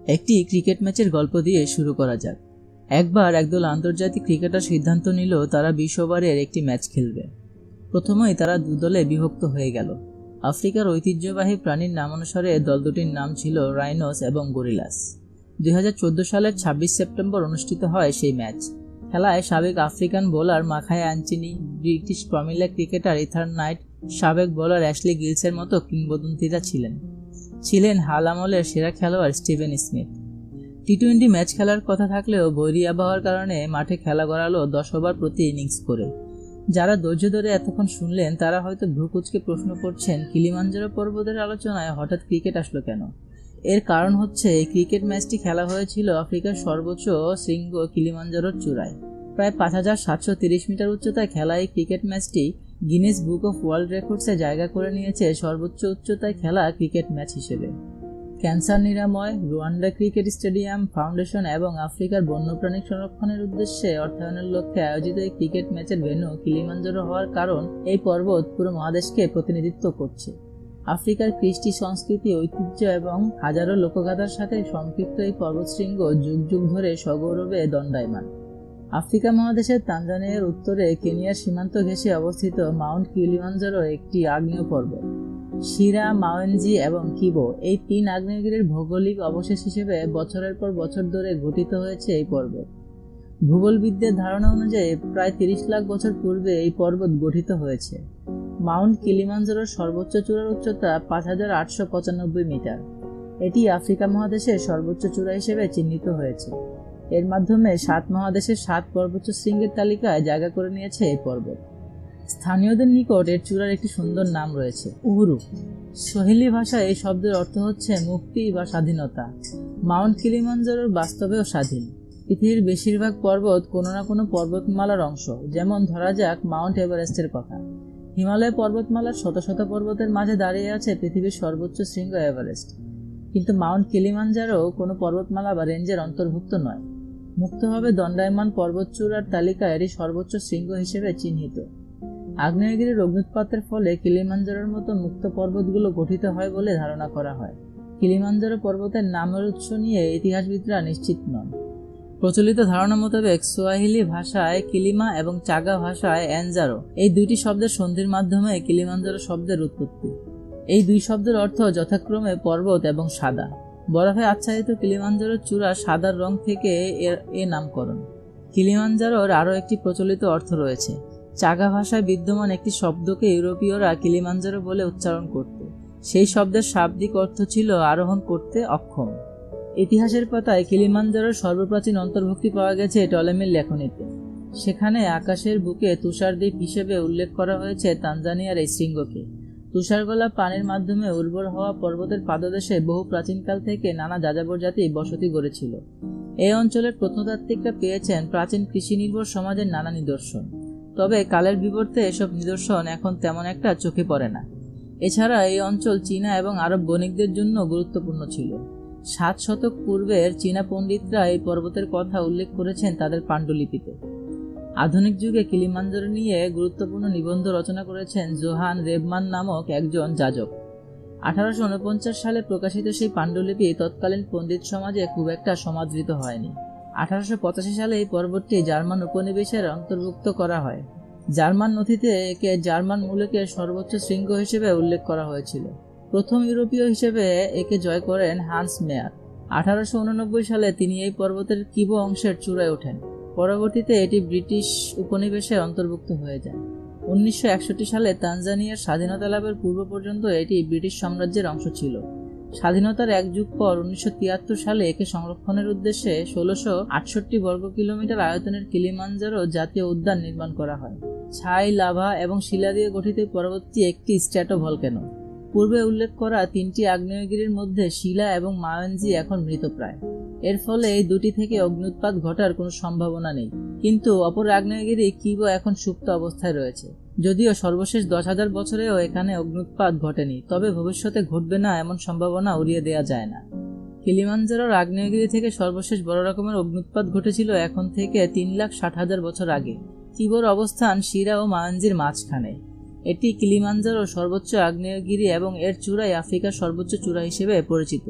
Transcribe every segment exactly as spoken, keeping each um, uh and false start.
একটি ক্রিকেট ম্যাচের গল্প দিয়ে শুরু করা যাক। একবার একদল আন্তর্জাতিক ক্রিকেটার সিদ্ধান্ত নিল তারা বিশ ওভারের একটি ম্যাচ খেলবে। প্রথমেই তারা দুদলে বিভক্ত হয়ে গেল। আফ্রিকার ঐতিহ্যবাহী প্রাণীর নামানুসারে দল দুটির নাম ছিল রাইনোস এবং গরিলাস। দুই হাজার চোদ্দ সালের ছাব্বিশ সেপ্টেম্বর অনুষ্ঠিত হয় সেই ম্যাচ। খেলায় সাবেক African bowler Makhaya Ntini, British প্রমিলা ক্রিকেটার ইথান নাইট, সাবেক বোলার অ্যাশলি গিলসের মতো কিংবদন্তিরা ছিলেন। ছিলেন হাল আমলের সেরা খেলোয়াড় Steven Smith. T twenty match খেলার কথা থাকলেও বৈরী আবহাওয়ার কারণে মাঠে খেলা গড়ালো দশ ওভার প্রতি ইনিংস করে। যারা ধৈর্য ধরে এতক্ষণ শুনলেন তারা হয়তো ভ্রুকুচকে প্রশ্ন করছেন, কিলিমাঞ্জারো পর্বতের আলোচনায় হঠাৎ ক্রিকেট আসলো কেন? এর কারণ হচ্ছে এই ক্রিকেট ম্যাচটি খেলা হয়েছিল আফ্রিকার সর্বোচ্চ শৃঙ্গ কিলিমাঞ্জারোর চূড়ায়। প্রায় পাঁচ হাজার সাতশো তিরিশ মিটার উচ্চতায় খেলা এই ক্রিকেট ম্যাচটি গিনেস বুক অফ ওয়ার্ল্ড রেকর্ডসে জায়গা করে নিয়েছে সর্বোচ্চ উচ্চতায় খেলা ক্রিকেট ম্যাচ হিসেবে। ক্যান্সার নিরাময়, রুয়ান্ডা ক্রিকেট স্টেডিয়াম ফাউন্ডেশন এবং আফ্রিকার বন্যপ্রাণী সংরক্ষণের উদ্দেশ্যে অর্থায়নের লক্ষ্যে আয়োজিত এই ক্রিকেট ম্যাচের ভেন্যু কিলিমাঞ্জারো হওয়ার কারণ এই পর্বত পুরো মহাদেশকে প্রতিনিধিত্ব করছে। আফ্রিকার কৃষ্টি সংস্কৃতি, ঐতিহ্য এবং হাজারো লোকগাথার সাথে সম্পৃক্ত এই পর্বতশৃঙ্গ যুগ যুগ ধরে সগৌরবে দণ্ডায়মান। আফ্রিকা মহাদেশের তানজানিয়ার উত্তরে কেনিয়ার সীমান্ত ঘেঁষে অবস্থিত মাউন্ট কিলিমাঞ্জারো একটি আগ্নেয় পর্বত। শিরা, মাওয়েনজি এবং কিবো এই তিন আগ্নেয়গিরির ভৌগোলিক অবশেষ হিসেবে বছরের পর বছর ধরে গঠিত হয়েছে এই পর্বত। ভূগোলবিদদের ধারণা অনুযায়ী প্রায় তিরিশ লাখ বছর পূর্বে এই পর্বত গঠিত হয়েছে। মাউন্ট কিলিমাঞ্জারোর সর্বোচ্চ চূড়ার উচ্চতা পাঁচ হাজার আটশো পঁচানব্বই মিটার। এটি আফ্রিকা মহাদেশের সর্বোচ্চ চূড়া হিসেবে চিহ্নিত হয়েছে। এর মাধ্যমে সাত মহাদেশের সাত পর্বত শৃঙ্গের তালিকায় জায়গা করে নিয়েছে এই পর্বত। স্থানীয়দের নিকট এর চূড়ার একটি সুন্দর নাম রয়েছে, উহুরু। সোহেলি ভাষায় এই শব্দের অর্থ হচ্ছে মুক্তি বা স্বাধীনতা। মাউন্ট কিলিমাঞ্জারো বাস্তবেও স্বাধীন। পৃথিবীর বেশিরভাগ পর্বত কোনো না কোনো পর্বতমালার অংশ, যেমন ধরা যাক মাউন্ট এভারেস্টের কথা। হিমালয় পর্বতমালার শত শত পর্বতের মাঝে দাঁড়িয়ে আছে পৃথিবীর সর্বোচ্চ শৃঙ্গ এভারেস্ট। কিন্তু মাউন্ট কিলিমাঞ্জারো কোনো পর্বতমালা বা রেঞ্জের অন্তর্ভুক্ত নয়। মুক্তভাবে দণ্ডায়মান পর্বতচূড়ার তালিকায় এটি সর্বোচ্চ শৃঙ্গ হিসেবে চিহ্নিত। আগ্নেয়গিরির অগ্ন্যুৎপাতের ফলে কিলিমাঞ্জারোর মতো মুক্ত পর্বতগুলো গঠিত হয় বলে ধারণা করা হয়। কিলিমাঞ্জারো পর্বতের নামের উৎস নিয়ে ইতিহাসবিদরা নিশ্চিত নন। প্রচলিত ধারণা মোতাবেক সোয়াহিলি ভাষায় কিলিমা এবং চাগা ভাষায় এনজারো এই দুইটি শব্দের সন্ধির মাধ্যমে কিলিমাঞ্জারো শব্দের উৎপত্তি। এই দুই শব্দের অর্থ যথাক্রমে পর্বত এবং সাদা। বরফে আচ্ছাদিত কিলিমাঞ্জারোর চূড়া সাদার রং থেকে এর এ নামকরণ। কিলিমাঞ্জারোর আরও একটি প্রচলিত অর্থ রয়েছে। চাগা ভাষায় বিদ্যমান একটি শব্দকে ইউরোপীয়রা কিলিমাঞ্জারো বলে উচ্চারণ করত। সেই শব্দের শাব্দিক অর্থ ছিল আরোহণ করতে অক্ষম। ইতিহাসের পাতায় কিলিমাঞ্জারোর সর্বপ্রাচীন অন্তর্ভুক্তি পাওয়া গেছে টলেমির লেখনীতে। সেখানে আকাশের বুকে তুষারদ্বীপ হিসেবে উল্লেখ করা হয়েছে তানজানিয়ার এই শৃঙ্গকে। তুষারগলা পানির মাধ্যমে উর্বর হওয়া পর্বতের পাদদেশে বহু প্রাচীনকাল থেকে নানা যাযাবর জাতি বসতি গড়েছিল। এই অঞ্চলের প্রত্নতাত্ত্বিকরা পেয়েছেন প্রাচীন কৃষি নির্ভর সমাজের নানা নিদর্শন। তবে কালের বিবর্তে এসব নিদর্শন এখন তেমন একটা চোখে পড়ে না। এছাড়া এই অঞ্চল চীনা এবং আরব বণিকদের জন্য গুরুত্বপূর্ণ ছিল। সাত শতক পূর্বের চীনা পণ্ডিতরা এই পর্বতের কথা উল্লেখ করেছেন তাদের পাণ্ডুলিপিতে। আধুনিক যুগে কিলিমাঞ্জারো নিয়ে গুরুত্বপূর্ণ নিবন্ধ রচনা করেছেন জোহান রেবমান নামক একজন যাজক। আঠারোশো উনপঞ্চাশ সালে প্রকাশিত সেই পাণ্ডুলিপি তৎকালীন পণ্ডিত সমাজে খুব একটা সমাদৃত হয়নি। আঠারোশো পঁচাশি সালে এই পর্বতটি জার্মান উপনিবেশের অন্তর্ভুক্ত করা হয়। জার্মান নথিতে একে জার্মান মূলকের সর্বোচ্চ শৃঙ্গ হিসেবে উল্লেখ করা হয়েছিল। প্রথম ইউরোপীয় হিসেবে একে জয় করেন হান্স মেয়ার। আঠারোশো উননব্বই সালে তিনি এই পর্বতের কিবো অংশের চূড়ায় ওঠেন। পরবর্তীতে এটি ব্রিটিশ উপনিবেশের অন্তর্ভুক্ত হয়ে যায়। উনিশশো একষট্টি সালে তানজানিয়ার স্বাধীনতা লাভের পূর্ব পর্যন্ত এটি ব্রিটিশ সাম্রাজ্যের অংশ ছিল। স্বাধীনতার এক যুগ পর উনিশশো তিয়াত্তর সালে একে সংরক্ষণের উদ্দেশ্যে ষোলোশো আটষট্টি বর্গ কিলোমিটার আয়তনের কিলিমাঞ্জারো জাতীয় উদ্যান নির্মাণ করা হয়। ছাই, লাভা এবং শিলা দিয়ে গঠিত পর্বতটি একটি স্ট্র্যাটোভলকেনো। পূর্বে উল্লেখ করা তিনটি আগ্নেয়গিরির মধ্যে শিলা এবং মাওয়েনজি এখন মৃতপ্রায়। এর ফলে এই দুটি থেকে অগ্ন্যুৎপাত ঘটার কোনো সম্ভাবনা নেই। কিন্তু অপর আগ্নেয়গিরি কিবো এখন সুপ্ত অবস্থায় রয়েছে। যদিও সর্বশেষ দশ হাজার বছরেও এখানে অগ্ন্যুৎপাত ঘটেনি, তবে ভবিষ্যতে ঘটবে না এমন সম্ভাবনা উড়িয়ে দেওয়া যায় না। কিলিমাঞ্জারোর আগ্নেয়গিরি থেকে সর্বশেষ বড় রকমের অগ্ন্যুৎপাত ঘটেছিল এখন থেকে তিন লাখ ষাট হাজার বছর আগে। কিবোর অবস্থান শিরা ও মাওয়েনজির মাঝখানে। এটি কিলিমাঞ্জারোর সর্বোচ্চ আগ্নেয়গিরি এবং এর চূড়াই আফ্রিকার সর্বোচ্চ চূড়া হিসেবে পরিচিত।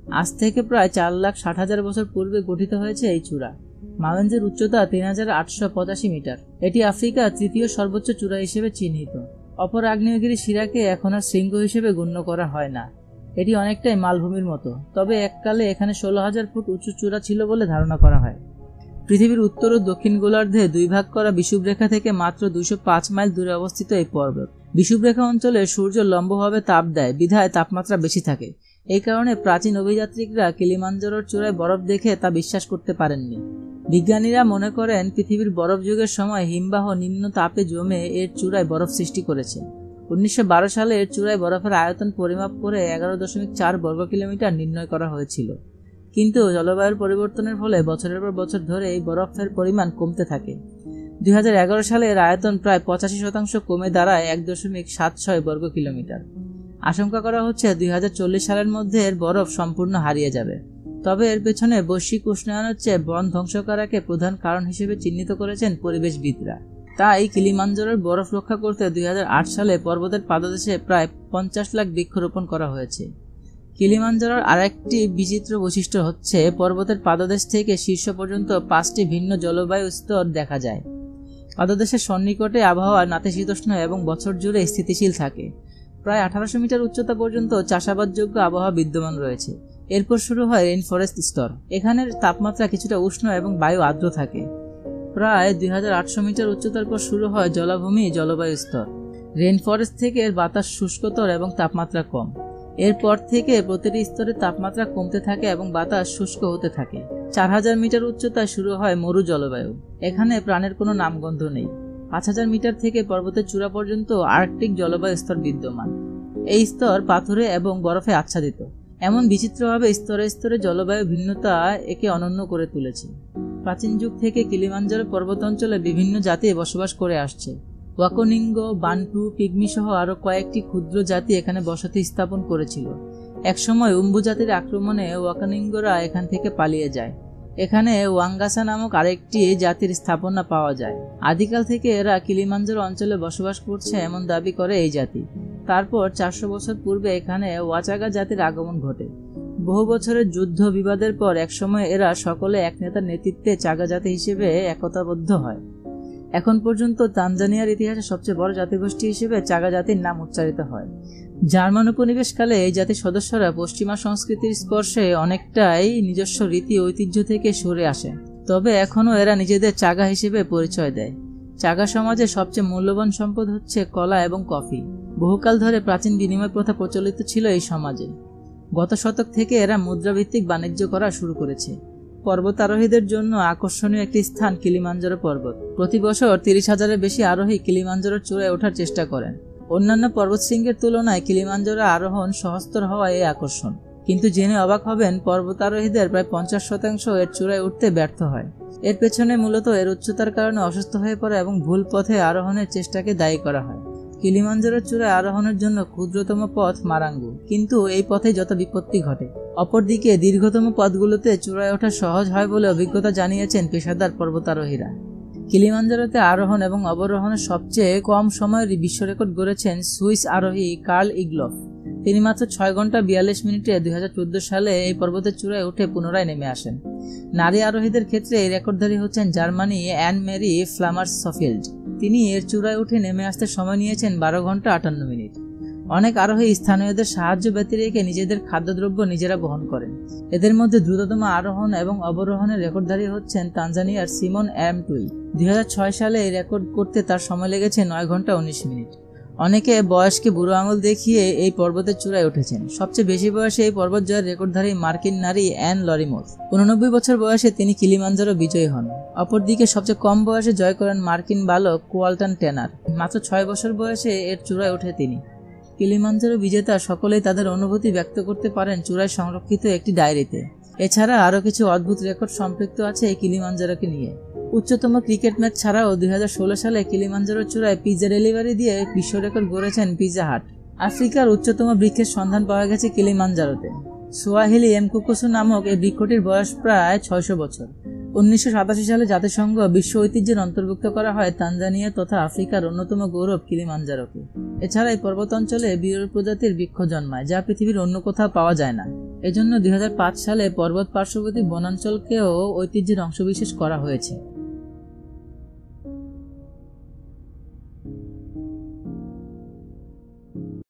আজ থেকে প্রায় চার লাখ ষাট হাজার বছর পূর্বে গঠিত হয়েছে এই চূড়া। মাউন্টের উচ্চতা তিন হাজার আটশো পঁচাশি মিটার। এটি আফ্রিকার তৃতীয় সর্বোচ্চ চূড়া হিসেবে চিহ্নিত। অপর আগ্নেয়গিরি শিরাকে এখন আর শৃঙ্গ হিসেবে গণ্য করা হয় না। এটি অনেকটাই মালভূমির মতো, তবে এককালে এখানে ষোলো হাজার ফুট উঁচু চূড়া ছিল বলে ধারণা করা হয়। পৃথিবীর উত্তর ও দক্ষিণ গোলার্ধে দুই ভাগ করা বিষুবরেখা থেকে মাত্র দুইশো পাঁচ মাইল দূরে অবস্থিত এই পর্বত। বিষুবরেখা অঞ্চলে সূর্য লম্বভাবে তাপ দেয়, বিধায় তাপমাত্রা বেশি থাকে। এই কারণে প্রাচীন অভিযাত্রীরা কিলিমাঞ্জারোর চূড়ায় বরফ দেখে তা বিশ্বাস করতে পারেননি। বিজ্ঞানীরা মনে করেন পৃথিবীর বরফ যুগের সময় হিমবাহ নিম্ন তাপে জমে এর চূড়ায় বরফ সৃষ্টি করেছে। উনিশশো বারো সালে এর চূড়ায় বরফের আয়তন পরিমাপ করে এগারো দশমিক চার বর্গ কিলোমিটার নির্ণয় করা হয়েছিল। কিন্তু জলবায়ুর পরিবর্তনের ফলে বছরের পর বছর ধরে এই বরফের পরিমাণ কমতে থাকে। দুই হাজার এগারো সালে এর আয়তন প্রায় পঁচাশি শতাংশ কমে দাঁড়ায় এক দশমিক সাত ছয় বর্গ কিলোমিটার। আশঙ্কা করা হচ্ছে দুই হাজার চল্লিশ সালের মধ্যে এর বরফ সম্পূর্ণ হারিয়ে যাবে। তবে এর পেছনে বৈশ্বিক উষ্ণায়নের চেয়ে বন ধ্বংস করাকে প্রধান কারণ হিসেবে চিহ্নিত করেছেন পরিবেশবিদরা। তাই কিলিমাঞ্জারোর বরফ রক্ষা করতে দুই হাজার আট সালে পর্বতের পাদদেশে প্রায় পঞ্চাশ লাখ বৃক্ষরোপণ করা হয়েছে। কিলিমাঞ্জারোর আরেকটি বিচিত্র বৈশিষ্ট্য হচ্ছে পর্বতের পাদদেশ থেকে শীর্ষ পর্যন্ত পাঁচটি ভিন্ন জলবায়ু স্তর দেখা যায়। পাদদেশের সন্নিকটে আবহাওয়া নাতিশীতোষ্ণ এবং বছর জুড়ে স্থিতিশীল থাকে। প্রায় আঠারোশো মিটার উচ্চতা পর্যন্ত চাষাবাদযোগ্য আবহাওয়া বিদ্যমান রয়েছে। এরপর শুরু হয় রেইন ফরেস্ট স্তর। এখানের তাপমাত্রা কিছুটা উষ্ণ এবং বায়ু আর্দ্র থাকে। প্রায় দুই হাজার আটশো মিটার উচ্চতার পর শুরু হয় জলাভূমি জলবায়ু স্তর। রেইন ফরেস্ট থেকে এর বাতাস শুষ্কতর এবং তাপমাত্রা কম। এরপর থেকে প্রতিটি স্তরের তাপমাত্রা কমতে থাকে এবং বাতাস শুষ্ক হতে থাকে। চার হাজার মিটার উচ্চতায় শুরু হয় মরু জলবায়ু। এখানে প্রাণের কোনো নামগন্ধ নেই। পাঁচ হাজার মিটার থেকে পর্বতের চূড়া পর্যন্ত আর্কটিক জলবায়ু স্তর বিদ্যমান। এই স্তর পাথুরে এবং বরফে আচ্ছাদিত। এমন বিচিত্রভাবে স্তরে স্তরে জলবায়ু ভিন্নতা একে অনন্য করে তুলেছে। প্রাচীন যুগ থেকে কিলিমাঞ্জারো পর্বত অঞ্চলে বিভিন্ন জাতি বসবাস করে আসছে। ওয়াকনিঙ্গ, বান্টু, পিগমি সহ আরো কয়েকটি ক্ষুদ্র জাতি এখানে বসতি স্থাপন করেছিল। একসময় উম্বু জাতির আক্রমণে ওয়াকনিঙ্গরা এখান থেকে পালিয়ে যায়। এখানে ওয়াঙ্গাসা নামক আরেকটি জাতির স্থাপনা পাওয়া যায়। আদিকাল থেকে এরা কিলিমাঞ্জারো অঞ্চলে বসবাস করছে এমন দাবি করে এই জাতি। তারপর চারশো বছর পূর্বে এখানে ওয়াচাগা জাতির আগমন ঘটে। বহু বছরের যুদ্ধ বিবাদের পর একসময় এরা সকলে এক নেতার নেতৃত্বে চাগা জাতি হিসেবে একতাবদ্ধ হয়। এখন পর্যন্ত তানজানিয়ার ইতিহাসে সবচেয়ে বড় জাতিগোষ্ঠী হিসেবে চাগা জাতির নাম উচ্চারিত হয়। জার্মান উপনিবেশকালে এই জাতির সদস্যরা পশ্চিমা সংস্কৃতির স্পর্শে অনেকটাই নিজস্ব রীতি ঐতিহ্য থেকে সরে আসে। তবে এখনও এরা নিজেদের চাগা হিসেবে পরিচয় দেয়। চাগা সমাজে সবচেয়ে মূল্যবান সম্পদ হচ্ছে কলা এবং কফি। বহুকাল ধরে প্রাচীন বিনিময় প্রথা প্রচলিত ছিল এই সমাজে। গত শতক থেকে এরা মুদ্রাভিত্তিক বাণিজ্য করা শুরু করেছে। পর্বতারোহীদের জন্য আকর্ষণীয় একটি স্থান কিলিমাঞ্জারো পর্বত। প্রতি বছর তিরিশ হাজারের বেশি আরোহী কিলিমাঞ্জারোর চূড়ায় ওঠার চেষ্টা করেন। অন্যান্য পর্বতশৃঙ্গের তুলনায় কিলিমাঞ্জারো আরোহণ সহজতর হওয়ায় এই আকর্ষণ। কিন্তু জেনে অবাক হবেন, পর্বতারোহীদের প্রায় পঞ্চাশ শতাংশ এর চূড়ায় উঠতে ব্যর্থ হয়। এর পেছনে মূলত এর উচ্চতার কারণে অসুস্থ হয়ে পড়ে এবং ভুল পথে আরোহণের চেষ্টাকে দায়ী করা হয়। কিলিমাঞ্জারোর চূড়ায় আরোহণের জন্য ক্ষুদ্রতম পথ মারাঙ্গু, কিন্তু এই পথে যত বিপত্তি ঘটে। অপরদিকে দীর্ঘতম পথগুলোতে চূড়ায় ওঠা সহজ হয় বলে অভিজ্ঞতা জানিয়েছেন পেশাদার পর্বতারোহীরা। কিলিমাঞ্জারোতে আরোহণ এবং অবরোহণের সবচেয়ে কম সময়ের বিশ্ব রেকর্ড গড়েছেন সুইস আরোহী কার্ল ইগলফ। তিনি মাত্র ছয় ঘন্টা বিয়াল্লিশ মিনিটে দুই হাজার চোদ্দ সালে এই পর্বতের চূড়ায় উঠে পুনরায় নেমে আসেন। নারী আরোহীদের ক্ষেত্রে এই রেকর্ডধারী হচ্ছেন জার্মানি অ্যান মেরি ফ্লামার্সফিল্ড। তিনি এর চূড়ায় উঠে নেমে আসতে সময় নিয়েছেন বারো ঘন্টা আটান্ন মিনিট। অনেক আরোহী স্থানীয়দের সাহায্য ব্যতী রেখে নিজেদের খাদ্যদ্রব্য নিজেরা বহন করেন। এদের মধ্যে দ্রুততম আরোহণ এবং অবরোহণের রেকর্ডধারী হচ্ছেন তানজানিয়ার সিমন এম টুই। দুই হাজার ছয় সালে এই রেকর্ড করতে তার সময় লেগেছে নয় ঘন্টা উনিশ মিনিট। অনেকে বয়সকে বুড়ো আঙুল দেখিয়ে এই পর্বতের চূড়ায় উঠেছেন। সবচেয়ে বেশি বয়সে এই পর্বত জয়ের রেকর্ডধারী মার্কিন নারী অ্যান লরিমোর। উননব্বই বছর বয়সে তিনি কিলিমাঞ্জারো বিজয়ী হন। অপরদিকে সবচেয়ে কম বয়সে জয় করেন মার্কিন বালক কোয়াল্টন টেনার। মাত্র ছয় বছর বয়সে এর চূড়ায় ওঠে তিনি। কিলিমাঞ্জারো বিজেতা সকলেই তাদের অনুভূতি ব্যক্ত করতে পারেন চূড়ায় সংরক্ষিত একটি ডায়েরিতে। এছাড়া আরও কিছু অদ্ভুত রেকর্ড সম্পৃক্ত আছে এই কিলিমাঞ্জারোকে নিয়ে। উচ্চতম ক্রিকেট ম্যাচ ছাড়াও দুই হাজার ষোলো সালে কিলিমাঞ্জারোর চূড়ায় পিৎজা ডেলিভারি দিয়ে বিশ্ব রেকর্ড গড়েছেন পিৎজা হাট। আফ্রিকার উচ্চতম বৃক্ষের সন্ধান পাওয়া গেছে কিলিমাঞ্জারোতে। সোয়াহিলি এমকুকুসু নামক এই বৃক্ষটির বয়স প্রায় ছয়শো বছর। উনিশশো সাতাশি সালে জাতিসংঘ বিশ্ব ঐতিহ্যের অন্তর্ভুক্ত করা হয় তানজানিয়া তথা আফ্রিকার অন্যতম গৌরব কিলিমাঞ্জারোকে। এছাড়া এই পর্বতাঞ্চলে বিরল প্রজাতির বৃক্ষ জন্মায়, যা পৃথিবীর অন্য কোথাও পাওয়া যায় না। এজন্য দুই হাজার পাঁচ সালে পর্বত পার্শ্ববর্তী বনাঞ্চলকেও ঐতিহ্যের অংশবিশেষ করা হয়েছে।